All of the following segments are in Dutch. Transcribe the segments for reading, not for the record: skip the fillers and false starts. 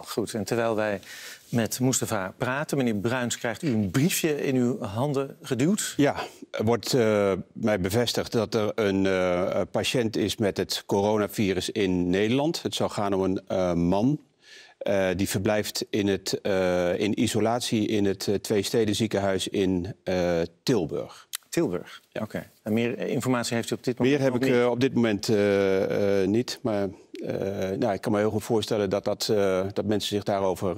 goed. En terwijl wij met Mustafa praten, meneer Bruins, krijgt u een briefje in uw handen geduwd? Ja, er wordt mij bevestigd dat er een patiënt is met het coronavirus in Nederland. Het zou gaan om een man. Die verblijft in isolatie in het Tweestedenziekenhuis in Tilburg. Tilburg, ja. Oké. En meer informatie heeft u op dit moment? Meer heb ik op dit moment niet. Maar ik kan me heel goed voorstellen dat mensen zich daarover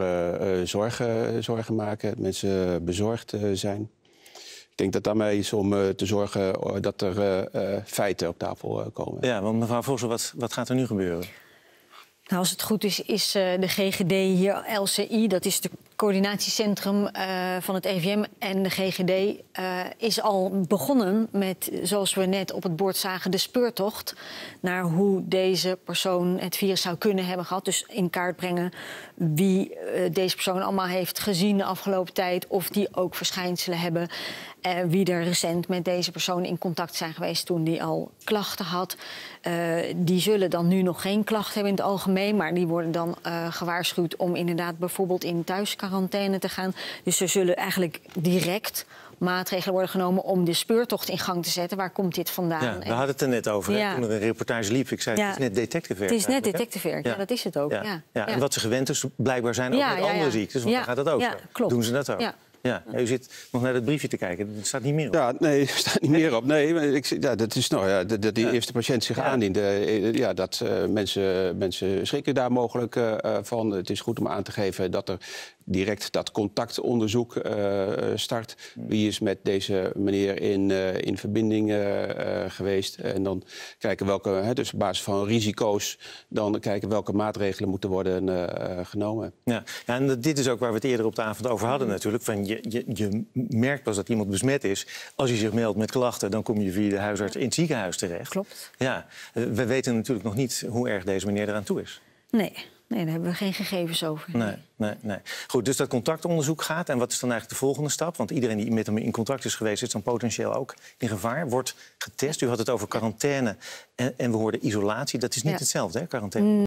zorgen maken. Dat mensen bezorgd zijn. Ik denk dat daarmee is om te zorgen dat er feiten op tafel komen. Ja, want mevrouw Vossen, wat gaat er nu gebeuren? Nou, als het goed is de GGD hier, LCI, dat is het coördinatiecentrum van het RIVM. En de GGD is al begonnen met, zoals we net op het bord zagen, de speurtocht naar hoe deze persoon het virus zou kunnen hebben gehad. Dus in kaart brengen wie deze persoon allemaal heeft gezien de afgelopen tijd, of die ook verschijnselen hebben. Wie er recent met deze persoon in contact zijn geweest toen die al klachten had. Die zullen dan nu nog geen klachten hebben in het algemeen, maar die worden dan gewaarschuwd om inderdaad bijvoorbeeld in thuisquarantaine te gaan. Dus er zullen eigenlijk direct maatregelen worden genomen om de speurtocht in gang te zetten. Waar komt dit vandaan? Ja, we hadden het er net over. Ja. Toen er een reportage liep, ik zei, het is net detectivewerk. Het is net detectivewerk, ja, dat is het ook. Ja. Ja. Ja. En wat ze gewend is, blijkbaar zijn ook met andere ziektes. Want dan gaat dat ook. Ja, klopt. Doen ze dat ook? Ja. Ja, u zit nog naar dat briefje te kijken. Het staat niet meer op. Ja, nee, het staat niet meer op. Nee, maar dat is dat die eerste patiënt zich aandiende. Dat mensen schrikken daar mogelijk van. Het is goed om aan te geven dat er direct dat contactonderzoek start. Wie is met deze meneer in verbinding geweest? En dan kijken welke, dus op basis van risico's, dan kijken welke maatregelen moeten worden genomen. Ja, en dit is ook waar we het eerder op de avond over hadden natuurlijk. Van je merkt pas dat iemand besmet is. Als je zich meldt met klachten, dan kom je via de huisarts in het ziekenhuis terecht. Klopt. Ja, we weten natuurlijk nog niet hoe erg deze meneer eraan toe is. Nee, daar hebben we geen gegevens over. Nee. Goed, dus dat contactonderzoek gaat. En wat is dan eigenlijk de volgende stap? Want iedereen die met hem in contact is geweest, is dan potentieel ook in gevaar. Wordt getest. U had het over quarantaine en we hoorden isolatie. Dat is niet hetzelfde, hè, quarantaine?